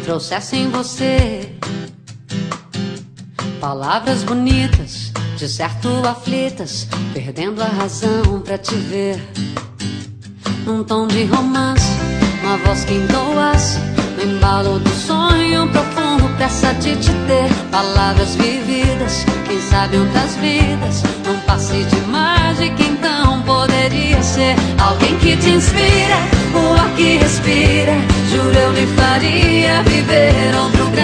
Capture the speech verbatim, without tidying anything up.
trouxessem você palavras bonitas, de certo aflitas, perdendo a razão pra te ver. Num tom de romance, uma voz que entoas, no embalo do sonho profundo, pressa de te ter. Palavras vividas, quem sabe outras vidas, num passe de mágica então poderia ser. Alguém que te inspira, o ar que respira, juro eu lhe faria viver outro